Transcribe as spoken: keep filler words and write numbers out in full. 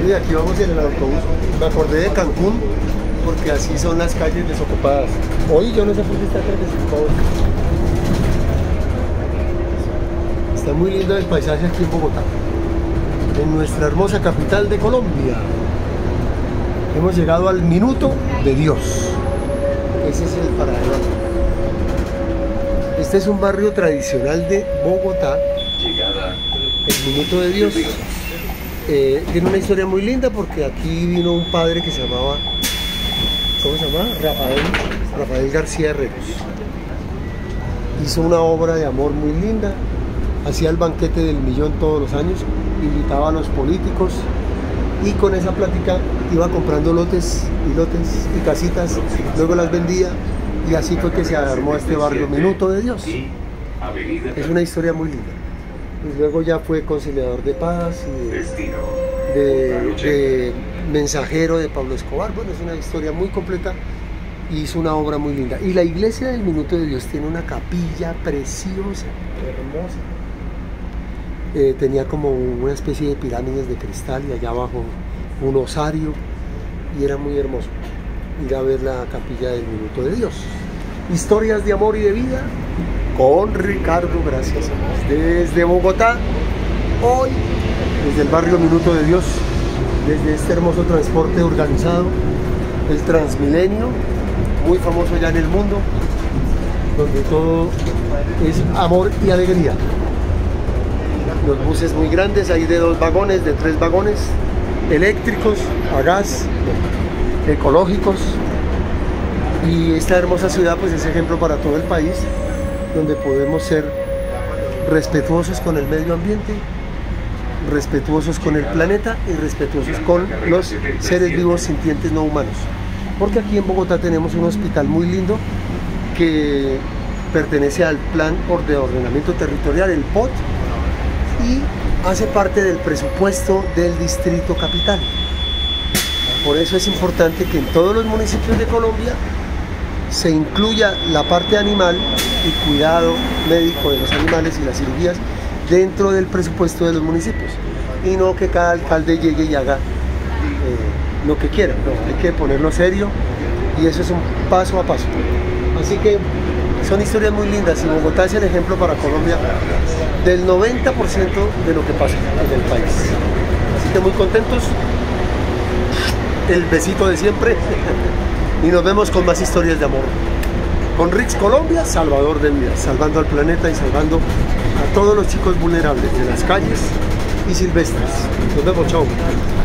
Y aquí vamos en el autobús. Me acordé de Cancún porque así son las calles desocupadas. Hoy yo no sé por qué está tan desocupado. Está muy lindo el paisaje aquí en Bogotá, en nuestra hermosa capital de Colombia. Hemos llegado al Minuto de Dios. Ese es el paradero. Este es un barrio tradicional de Bogotá. El Minuto de Dios. Eh, tiene una historia muy linda porque aquí vino un padre que se llamaba, ¿cómo se llama? Rafael, Rafael García Herreros. Hizo una obra de amor muy linda. Hacía el banquete del millón todos los años, invitaba a los políticos y con esa plática iba comprando lotes y lotes y casitas, luego las vendía y así fue que se armó este barrio Minuto de Dios. Es una historia muy linda. Y luego ya fue conciliador de paz y de, de, de mensajero de Pablo Escobar. Bueno, es una historia muy completa y hizo una obra muy linda. Y la iglesia del Minuto de Dios tiene una capilla preciosa, hermosa. Eh, tenía como una especie de pirámides de cristal y allá abajo un osario y era muy hermoso ir a ver la capilla del Minuto de Dios. Historias de amor y de vida con Ricardo, gracias a Dios. Desde Bogotá, hoy, desde el barrio Minuto de Dios, desde este hermoso transporte organizado, el Transmilenio, muy famoso ya en el mundo, donde todo es amor y alegría. Los buses muy grandes, hay de dos vagones, de tres vagones, eléctricos, a gas, ecológicos. Y esta hermosa ciudad pues es ejemplo para todo el país, donde podemos ser respetuosos con el medio ambiente, respetuosos con el planeta y respetuosos con los seres vivos sintientes no humanos. Porque aquí en Bogotá tenemos un hospital muy lindo que pertenece al Plan de Ordenamiento Territorial, el P O T, y hace parte del presupuesto del Distrito Capital. Por eso es importante que en todos los municipios de Colombia se incluya la parte animal y cuidado médico de los animales y las cirugías dentro del presupuesto de los municipios, y no que cada alcalde llegue y haga eh, lo que quiera. No, hay que ponerlo serio y eso es un paso a paso. Así que son historias muy lindas y Bogotá es el ejemplo para Colombia del noventa por ciento de lo que pasa en el país. Así que muy contentos, el besito de siempre y nos vemos con más historias de amor. Con Rix Colombia, salvador de vidas, salvando al planeta y salvando a todos los chicos vulnerables de las calles y silvestres. Nos vemos, chao.